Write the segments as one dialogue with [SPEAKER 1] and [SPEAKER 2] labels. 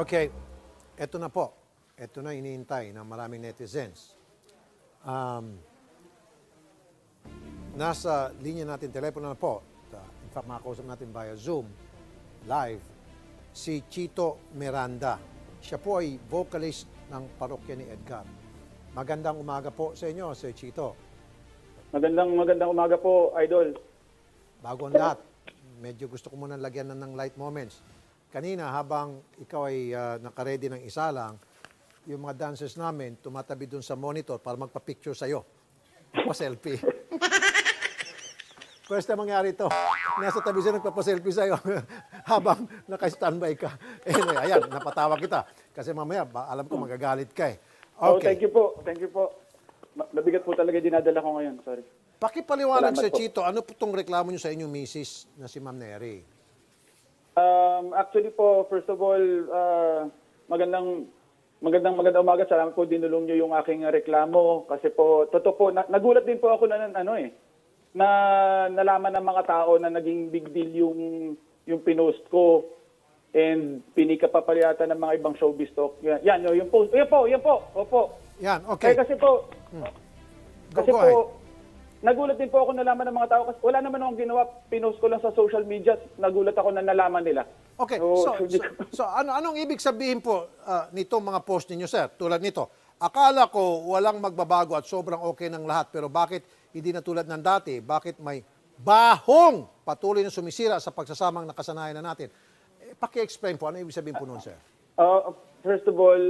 [SPEAKER 1] Okay, eto na po. Eto na iniintay ng maraming netizens. Nasa linya natin, telepono na po. In fact, makakausap natin via Zoom, live, si Chito Miranda. Siya po ay vocalist ng parokya ni Edgar. Magandang umaga po sa inyo, Sir Chito.
[SPEAKER 2] Magandang umaga po, Idol.
[SPEAKER 1] Bago ang lahat, medyo gusto ko muna lagyan ng light moments. Kanina, habang ikaw ay nakaredy ng isa lang, yung mga dancers namin, tumatabi dun sa monitor para magpa-picture sa'yo. Pa-selfie. First time mangyari ito. Nasa tabi siya nagpapa-selfie sa'yo habang naka-standby ka. Anyway, ayan, napatawa kita. Kasi mamaya, alam ko magagalit ka eh. Okay.
[SPEAKER 2] Oh, thank you po. Thank you po. Mabigat po talaga dinadala ko ngayon. Sorry.
[SPEAKER 1] Pakipaliwanag
[SPEAKER 2] Salamat
[SPEAKER 1] sa
[SPEAKER 2] po.
[SPEAKER 1] Chito, ano po itong reklamo nyo sa inyong misis na si Ma'am Neri?
[SPEAKER 2] Actually po, first of all, magandang umaga. Salamat po dinulong niyo yung aking reklamo kasi po totoo po nagulat din po ako na nalaman ng mga tao na naging big deal yung pinost ko and pinika pa pala yata ng mga ibang showbiz talk. Yan yung post. Yan po. Opo.
[SPEAKER 1] Yan, okay.
[SPEAKER 2] Kasi po
[SPEAKER 1] Go ahead.
[SPEAKER 2] nagulat din po ako nalaman ng mga tao kasi wala naman akong ginawa, pinost ko lang sa social media, nagulat ako na nalaman nila.
[SPEAKER 1] Okay, so anong ibig sabihin po nitong mga post ninyo, sir? Tulad nito, akala ko walang magbabago at sobrang okay ng lahat, pero bakit hindi na tulad ng dati? Bakit may bahong patuloy na sumisira sa pagsasamang nakasanayan na natin? Paki-explain po, ano ibig sabihin po nun, sir?
[SPEAKER 2] First of all,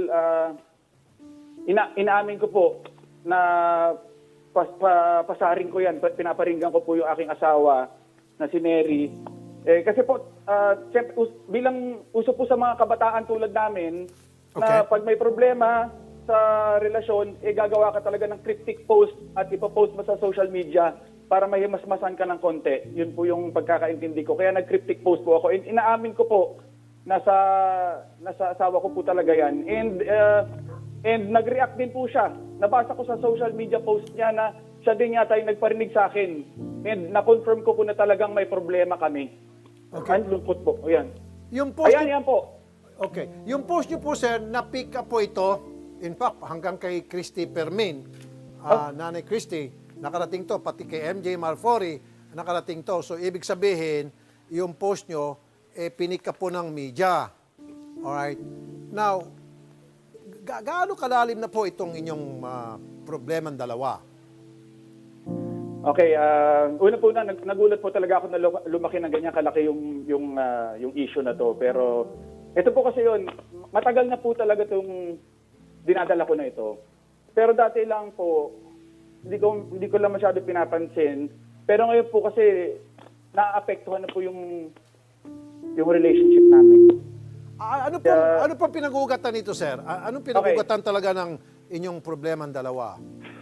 [SPEAKER 2] inaamin ko po na pasaring ko yan, pinaparinggan ko po yung aking asawa na si Neri. Kasi po, siyempre, bilang uso po sa mga kabataan tulad namin, na pag may problema sa relasyon, gagawa ka talaga ng cryptic post at ipopost mo sa social media para mahimasmasan ka ng konti. Yun po yung pagkakaintindi ko. Kaya nag-cryptic post po ako. And inaamin ko po, nasa asawa ko po talaga yan. And nag-react din po siya. Nabasa ko sa social media post niya na siya din yata yung nagparinig sa akin. And na-confirm ko po na talagang may problema kami.
[SPEAKER 1] Okay.
[SPEAKER 2] Ang lungkot po. Ayan.
[SPEAKER 1] Yung post
[SPEAKER 2] Ayan po.
[SPEAKER 1] Okay. Yung post niyo po, sir, na-pick up po ito. In fact, hanggang kay Christy Permin, Nanay Christy, nakarating to. Pati kay MJ Marfori, nakarating to. So, ibig sabihin, yung post niyo, pinik up po ng media. Alright? Now, gaano kalalim na po itong inyong problemang dalawa?
[SPEAKER 2] Okay, una po nagulat po talaga ako na lumaki ng ganyan kalaki yung issue na to. Pero ito po kasi yun, matagal na po talaga itong dinadala ko na ito. Pero dati lang po, hindi ko lang masyado pinapansin. Pero ngayon po kasi naapektuhan na po yung relationship namin.
[SPEAKER 1] Ano pong pinag-uugatan nito, sir? Anong pinag-uugatan talaga ng inyong problemang dalawa?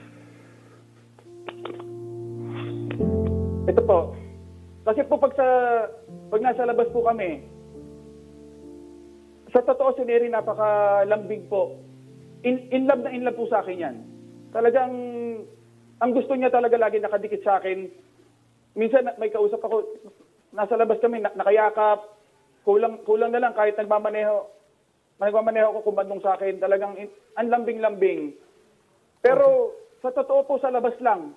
[SPEAKER 2] Ito po. Kasi po pag nasa labas po kami, sa totoo si Neri napakalambing po. In love po sa akin yan. Talagang, ang gusto niya talaga lagi nakadikit sa akin. Minsan may kausap ako, nasa labas kami, nakayakap, kulang na lang kahit nagmamaneho ako kumandong sa akin. Talagang ang lambing-lambing. Pero sa totoo po sa labas lang.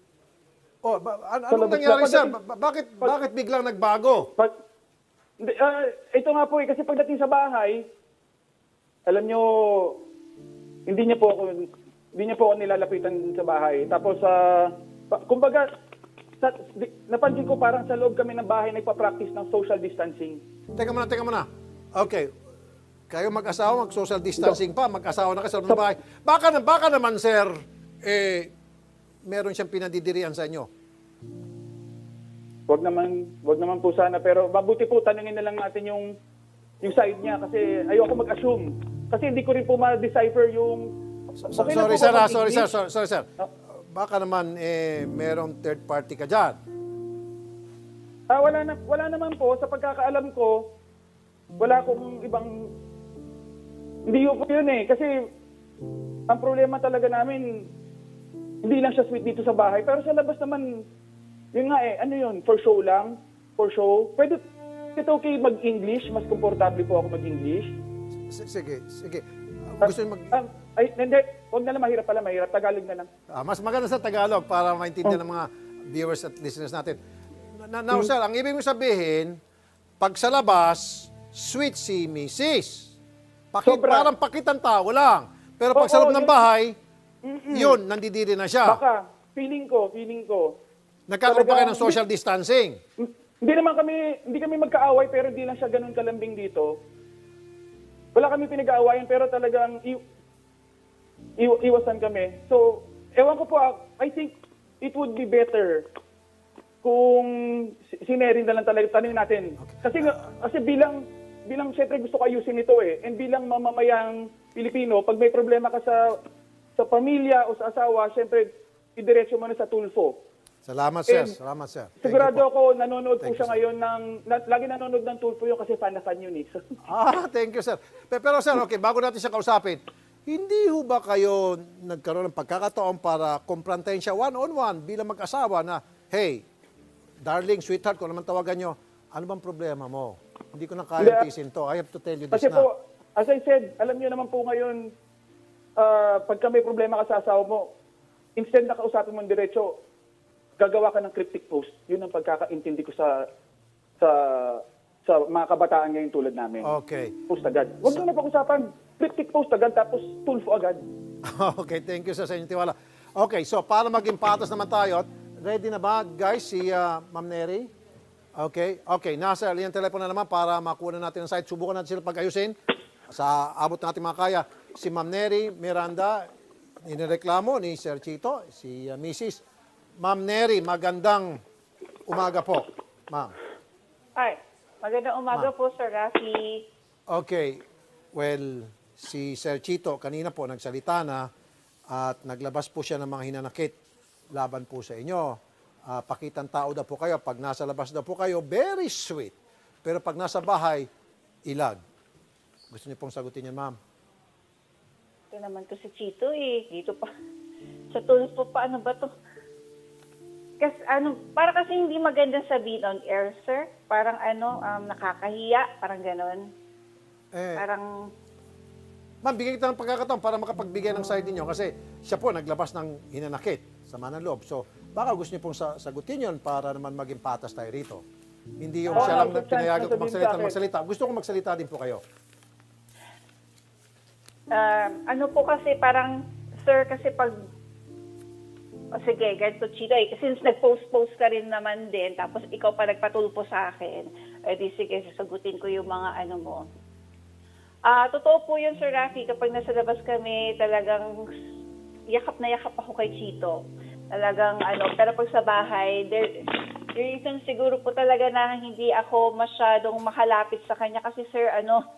[SPEAKER 1] Anong nangyari, sir? Bakit biglang nagbago?
[SPEAKER 2] Ito nga po kasi pagdating sa bahay, alam nyo, hindi niya po ako nilalapitan sa bahay. Tapos, kumbaga, napansin ko parang sa loob kami ng bahay nagpa-practice ng social distancing.
[SPEAKER 1] Teka muna. Okay. Kayo mag-asawa, mag-social distancing pa, mag-asawa na kayo sa loob ng bahay. Baka naman, sir, meron siyang pinadidirian sa inyo.
[SPEAKER 2] Wag naman po sana, pero mabuti po tanungin na lang natin yung side niya kasi ayoko mag-assume. Kasi hindi ko rin po ma-decipher yung
[SPEAKER 1] Sorry, sir. Baka naman merong third party ka diyan.
[SPEAKER 2] Wala naman po sa pagkakaalam ko. Wala akong ibang hindi ko yun kasi ang problema talaga namin hindi lang siya sweet dito sa bahay, pero sa labas naman yun nga ano yun, for show lang, for show. Pwede, ito okay mag-English, mas komportable po ako mag-English.
[SPEAKER 1] Sige, sige. Gusto niyo
[SPEAKER 2] Hindi, huwag na lang, mahirap pala, mahirap. Tagalog na lang.
[SPEAKER 1] mas maganda sa Tagalog para maintindihan ng mga viewers at listeners natin. Now, sir, ang ibig mo sabihin, pag sa labas, sweet si Mrs.
[SPEAKER 2] Sobra.
[SPEAKER 1] Parang pakitang tao lang. Pero pag sa loob ng bahay, yun, nandidiri na siya.
[SPEAKER 2] Baka, feeling ko.
[SPEAKER 1] Nagkakaroon pa kayo ng social distancing.
[SPEAKER 2] Hindi kami magkaaway, pero hindi lang siya ganun kalambing dito. Wala kami pinag-aawayan, pero talagang iwasan kami. So, ewan ko po, I think it would be better kung si Neri na lang talaga tanongin natin. Okay. Kasi bilang syempre gusto ko ayusin ito eh. And bilang mamamayang Pilipino, pag may problema ka sa pamilya o sa asawa, syempre idiretso mo na sa Tulfo.
[SPEAKER 1] Salamat, sir. Salamat, sir.
[SPEAKER 2] Sigurado ako, nanonood po siya ngayon lagi nanonood ng Tulfo yun kasi fan na fan yun eh.
[SPEAKER 1] Thank you, sir. Pero sir, okay, bago natin siya kausapin, hindi ho ba kayo nagkaroon ng pagkakataon para kumprantahin siya one-on-one bilang mag-asawa na, hey, darling, sweetheart, kung naman tawagan nyo, ano bang problema mo? Hindi ko na kaya tiisin to. I have to tell you this
[SPEAKER 2] kasi
[SPEAKER 1] na.
[SPEAKER 2] Po, as I said, alam niyo naman po ngayon, pagka may problema ka sa asawa mo, instead na kausapin mo diretso, gagawa ka ng cryptic post. Yun ang pagkakaintindi ko sa mga kabataan ngayon tulad namin.
[SPEAKER 1] Okay.
[SPEAKER 2] Post agad. Huwag mo na pag-usapan. Cryptic post agad, tapos Tulfo agad.
[SPEAKER 1] Okay, thank you sir, sa inyong tiwala. Okay, so para maging patas naman tayo, ready na ba guys si Ma'am Neri? Okay, nasa liyan telepono na naman para makuha natin ang site. Subukan natin sila pag-ayusin sa abot ng ating mga kaya. Si Ma'am Neri, Miranda, inireklamo ni Sir Chito, si Mrs. Ma'am Neri, magandang umaga po, ma'am.
[SPEAKER 3] Ay, magandang umaga po, Sir Rafi.
[SPEAKER 1] Okay, well, si Sir Chito kanina po nagsalita na at naglabas po siya ng mga hinanakit laban po sa inyo. Pakitang tao daw po kayo. Pag nasa labas daw po kayo, very sweet. Pero pag nasa bahay, ilag. Gusto niyo pong sagutin yan, ma'am?
[SPEAKER 3] Ito naman to si Chito eh. Dito pa. Sa Tulfo pa, ano ba to? Kasi para kasi hindi magandang sabihin on air, sir. Parang nakakahiya, parang ganon. Parang...
[SPEAKER 1] Ma'am, bigyan kita ng pagkakataon para makapagbigay ng side ninyo kasi siya po naglabas ng hinanakit sa manang loob. So, baka gusto niyo pong sagutin yon para naman maging patas tayo rito. Hindi yung siya lang pinayagan ko magsalita. Gusto ko magsalita din po kayo.
[SPEAKER 3] Ano po kasi parang, sir, kasi pag... sige, ganito Chito eh. Since nag-post ka rin naman din, tapos ikaw pa nagpatulpo sa akin, di sige, sasagutin ko yung mga ano mo. Totoo po yun, Sir Rafi, kapag nasa labas kami, talagang yakap na yakap ako kay Chito. Talagang pero pag sa bahay, reason siguro po talaga na hindi ako masyadong makalapit sa kanya kasi sir,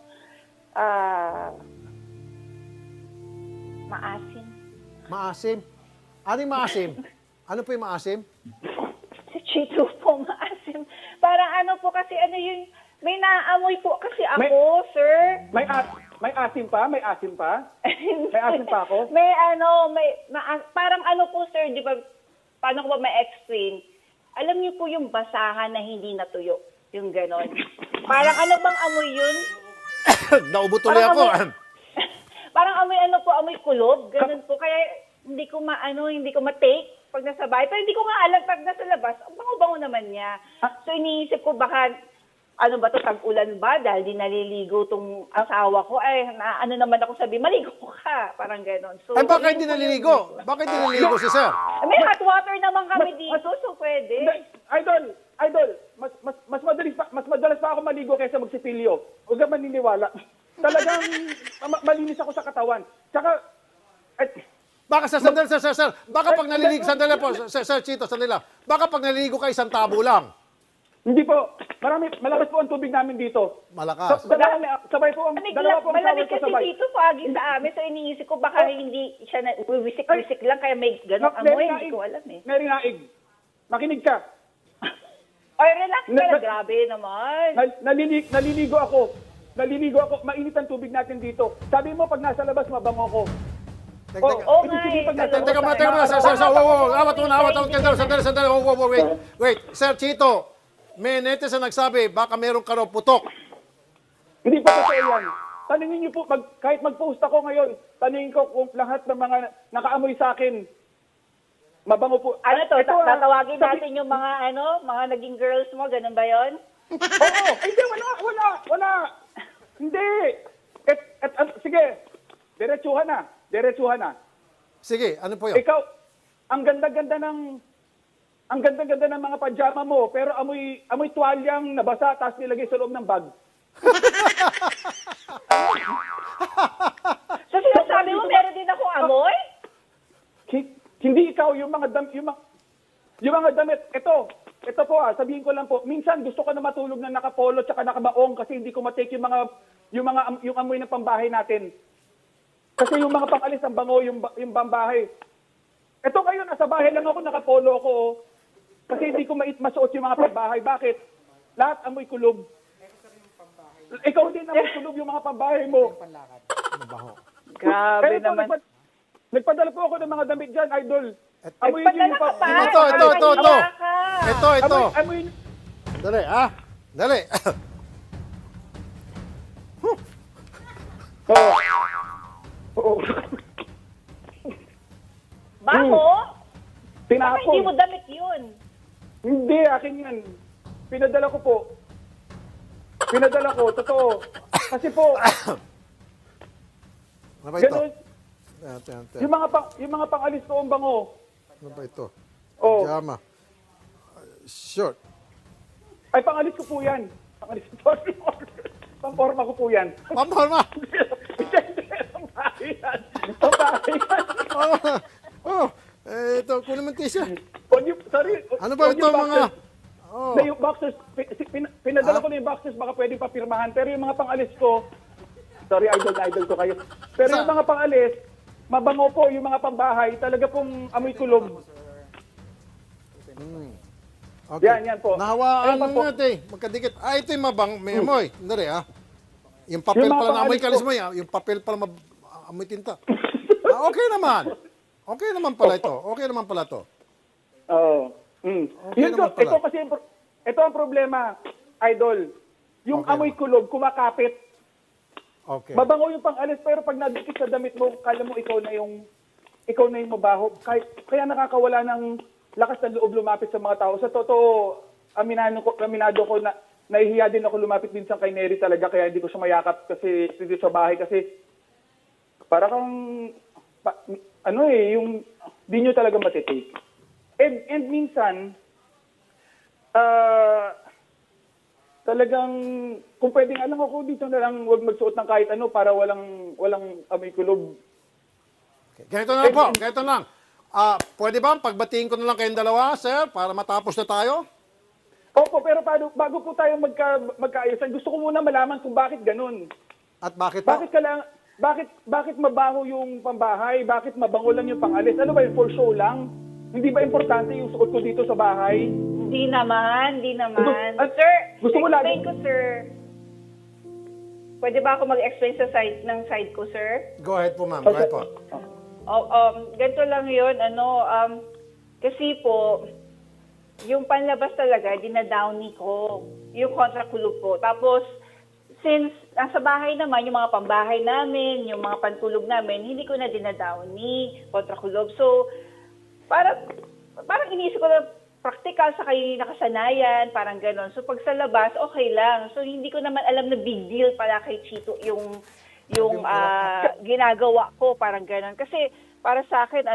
[SPEAKER 3] maasim.
[SPEAKER 1] Maasim? Ano yung maasim? Ano po yung maasim?
[SPEAKER 3] Si Chito po, maasim. Parang po kasi yung, may naamoy po kasi ako, sir.
[SPEAKER 2] May asim pa? May asim pa? May asim pa ako?
[SPEAKER 3] Parang po, sir, di ba, paano ko ba ma-explain? Alam niyo po yung basahan na hindi natuyo. Yung ganon. Parang bang amoy yun?
[SPEAKER 1] Naubo tuloy ako.
[SPEAKER 3] Parang amoy kulob. Ganon po. Kaya hindi ko ma-take pag nasa bahay. Pero hindi ko nga alam pag nasa labas, ang bango-bango naman niya. So iniisip ko baka, ba to, tag-ulan ba? Dahil di naliligo tong asawa ko. Naman ako sabi, maligo ka. Parang ganon. So,
[SPEAKER 1] bakit hindi naliligo? Bakit hindi naliligo si sir?
[SPEAKER 3] May hot water naman kami dito, so pwede.
[SPEAKER 2] Idol, mas madalas pa ako maligo kaysa magsipilyo. Huwag ka maniniwala. Talagang malinis ako sa katawan. Tsaka,
[SPEAKER 1] baka sandali, sir. Baka pag naliligo, sandali po, sir Chito, sandali lang. Baka pag naliligo ka isang tabo lang.
[SPEAKER 2] Hindi po. Malakas po ang tubig namin dito.
[SPEAKER 1] Malakas.
[SPEAKER 2] Sabay po ang dalawa po ang
[SPEAKER 3] malamig
[SPEAKER 2] shower ko
[SPEAKER 3] kasi
[SPEAKER 2] sabay.
[SPEAKER 3] dito pagi sa amin. So iniisip ko baka hindi siya wisik-wisik lang kaya may ganong amoy. Hindi ko alam eh.
[SPEAKER 2] Neri, Naig. Makinig ka.
[SPEAKER 3] Ay, relax ka na. Grabe naman.
[SPEAKER 2] Naliligo ako. Mainit ang tubig natin dito. Sabi mo pag nasa labas mabango ko.
[SPEAKER 1] Teka muna, sir. Sandali. Wait. Sir Chito, may netizen nagsabi, baka meron ka raw putok.
[SPEAKER 2] Hindi pa totoo yan. tanungin niyo po, kahit mag-post ako ngayon, tanungin ko kung lahat ng mga nakaamoy sa akin, mabango po.
[SPEAKER 3] Ano to,
[SPEAKER 2] Ito,
[SPEAKER 3] tatawagin natin yung mga naging girls mo, ganun ba yon?
[SPEAKER 2] Oo, hindi, wala. Hindi. Sige, diretsuhan na.
[SPEAKER 1] Sige, ano po yun?
[SPEAKER 2] Ikaw, ang ganda-ganda ng mga pajama mo, pero amoy tuwalyang nabasa, tapos nilagay sa loob ng bag.
[SPEAKER 3] So sinasabi mo, meron din akong amoy?
[SPEAKER 2] Hindi ikaw, yung mga damit. Ito po sabihin ko lang po, minsan gusto ko na matulog na nakapolo tsaka nakabaong kasi hindi ko matake yung amoy ng pambahay natin. Kasi yung mga pangalis ang bango, yung pambahay. Ito ngayon, nasa bahay lang ako, nakapolo ako. Kasi hindi ko masuot yung mga pambahay. Bakit? Lahat amoy kulob. Ikaw din amoy kulob yung mga pambahay mo.
[SPEAKER 3] Grabe
[SPEAKER 2] Kaya
[SPEAKER 3] naman.
[SPEAKER 2] Nagpadala po ako ng mga damit dyan, idol. Amoy
[SPEAKER 3] Nagpadala
[SPEAKER 2] yung
[SPEAKER 3] ka pa?
[SPEAKER 1] Ito.
[SPEAKER 2] Amoy.
[SPEAKER 1] Dali, Dali.
[SPEAKER 2] Oo.
[SPEAKER 3] Baho? Baka
[SPEAKER 2] Tinapon.
[SPEAKER 3] hindi mo damit yun.
[SPEAKER 2] Hindi, akin yan. Pinadala ko po. Totoo. Kasi po,
[SPEAKER 1] Ano ba ito?
[SPEAKER 2] ganun, yung mga pangalis ko ang bango.
[SPEAKER 1] Ano ba ito?
[SPEAKER 2] Oh.
[SPEAKER 1] Pajama. Short.
[SPEAKER 2] Ay, pangalis ko po yan. Pamporma ko po yan.
[SPEAKER 1] Pamporma!
[SPEAKER 2] Pambahay yan.
[SPEAKER 1] Ito, kunin mo t-shirt.
[SPEAKER 2] Sorry.
[SPEAKER 1] Ano ba ito mga...
[SPEAKER 2] Na yung boxers, pinadala ko na yung boxers, baka pwedeng papirmahan. Pero yung mga pangalis ko, sorry, idol ko kayo. Pero yung mga pangalis, mabango po yung mga pambahay, talaga pong amoy kulob.
[SPEAKER 1] Okay.
[SPEAKER 2] Yan po.
[SPEAKER 1] Nahawaan
[SPEAKER 2] Ayan pa
[SPEAKER 1] mo
[SPEAKER 2] po.
[SPEAKER 1] natin. Magkadikit. Ito yung may amoy. Hindi Yung papel
[SPEAKER 2] Yung mga
[SPEAKER 1] pala na amoy
[SPEAKER 2] pangalis
[SPEAKER 1] kalis
[SPEAKER 2] ko.
[SPEAKER 1] mo. Yung papel pala amoy tinta. Okay naman. Okay naman pala ito. Okay naman pala ito.
[SPEAKER 2] Oo.
[SPEAKER 1] Okay naman pala.
[SPEAKER 2] Ito kasi, ito ang problema, idol. Yung
[SPEAKER 1] Okay
[SPEAKER 2] amoy kulob, kumakapit.
[SPEAKER 1] Okay.
[SPEAKER 2] Mabango yung pangalis, pero pag nadikit sa damit mo, kala mo ikaw na yung mabaho. Kaya nakakawala ng lakas ng loob lumapit sa mga tao. Sa totoo, aminado ko na nahihiya din ako lumapit minsan kay Neri talaga, kaya hindi ko siya mayakap kasi dito sa bahay kasi para kang yung di nyo talaga matitake. And minsan talagang kung pwedeng alam ako dito na lang wag magsuot ng kahit ano para walang amoy kulob.
[SPEAKER 1] Okay. Ganito na lang po. Ganito lang. Pwede ba pagbatiin ko na lang kayong dalawa, sir, para matapos na tayo?
[SPEAKER 2] Opo, pero bago po tayo magkaayusan, gusto ko muna malaman kung bakit ganun.
[SPEAKER 1] At bakit po?
[SPEAKER 2] Bakit mabaho yung pambahay? Bakit mabango lang yung pangalis? Ano ba yun, for show lang? Hindi ba importante yung suot ko dito sa bahay?
[SPEAKER 3] Hindi naman.
[SPEAKER 2] Sir,
[SPEAKER 3] Sir,
[SPEAKER 2] mo
[SPEAKER 3] explain ko, sir. Pwede ba ako mag-explain sa side ko, sir?
[SPEAKER 1] Go ahead po, ma'am. Go ahead po.
[SPEAKER 3] Ganito lang yun, kasi po, yung panlabas talaga, dinadowny ko, yung kontrakulog ko. Tapos, since nasa bahay naman, yung mga pambahay namin, yung mga pantulog namin, hindi ko na dinadowny, kontrakulog. So, parang iniisip ko na practical sa kayo nakasanayan, parang gano'n. So, pag sa labas, okay lang. So, hindi ko naman alam na big deal pala kay Chito yung ginagawa ko, parang gano'n. Kasi, para sa akin,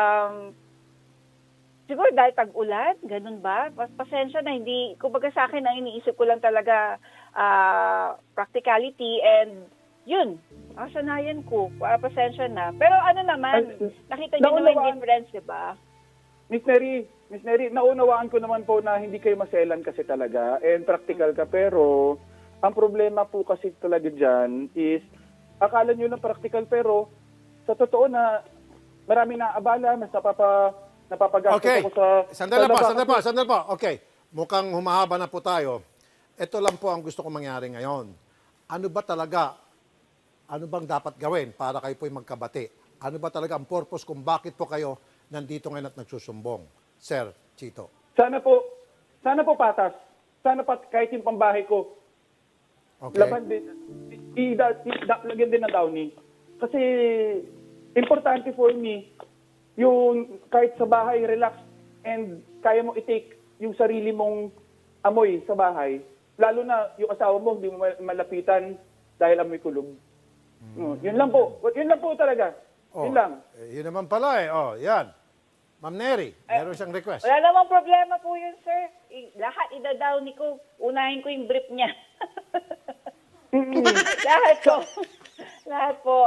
[SPEAKER 3] siguro dahil tag-ulan, ganun ba? Pasensya na, hindi, kumbaga sa akin, ang iniisip ko lang talaga practicality and yun, sanayan ko, pasensya na. Pero naman, nakita niyo naman yung difference, di ba?
[SPEAKER 2] Miss Neri, naunawaan ko naman po na hindi kayo maselan kasi talaga and practical ka, pero ang problema po kasi talaga dyan is akala nyo lang practical pero sa totoo na marami na abala, mas napapagastos
[SPEAKER 1] Okay.
[SPEAKER 2] ako sa...
[SPEAKER 1] Sandali po. Okay. Mukhang humahaba na po tayo. Ito lang po ang gusto kong mangyari ngayon. Ano bang dapat gawin para kayo po'y magkabati? Ano ba talaga ang purpose kung bakit po kayo nandito ngayon at nagsusumbong? Sir Chito.
[SPEAKER 2] Sana po patas. Sana kahit yung pambahay ko.
[SPEAKER 1] Okay.
[SPEAKER 2] Laban din. lagyan din ng Downy. Kasi importante for me, yung kahit sa bahay, relax, and kaya mo i-take yung sarili mong amoy sa bahay. Lalo na yung asawa mo, hindi mo malapitan dahil amoy kulog. Yun lang po. Yun lang po talaga. Yun lang.
[SPEAKER 1] Yun naman pala eh. Yan. Ma'am Neri, meron siyang request.
[SPEAKER 3] Wala namang problema po yun, sir. Lahat idadowny ko. Unahin ko yung brief niya. Lahat po. Lahat po,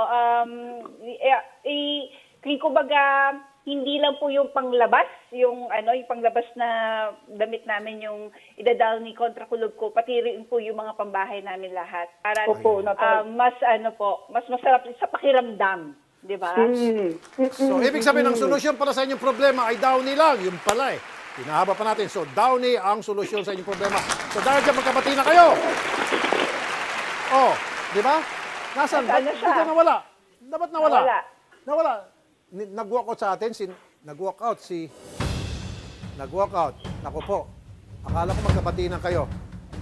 [SPEAKER 3] kumbaga, hindi lang po yung panglabas, yung panglabas na damit namin yung idadowny kontra kulog ko, pati rin po yung mga pambahay namin lahat. Para mas masarap sa pakiramdam. Di ba?
[SPEAKER 1] So, ibig sabihin, ang solusyon para sa inyong problema ay Downy lang. Yung pala eh. Pinahaba pa natin. So, Downy ang solusyon sa inyong problema. So, dahil dyan magkabati na kayo. Di ba? Nasaan? Ba't bigla nawala? Dapat nawala. Nawala. Nag-walk out sa atin. Nag-walk out. Naku po. Akala ko magkabati na kayo.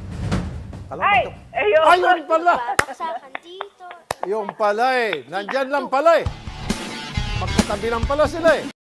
[SPEAKER 1] Ayun pala.
[SPEAKER 4] Baksakan dito.
[SPEAKER 1] Yung pala eh. Nandyan lang pala eh. Magkatabi lang pala sila eh.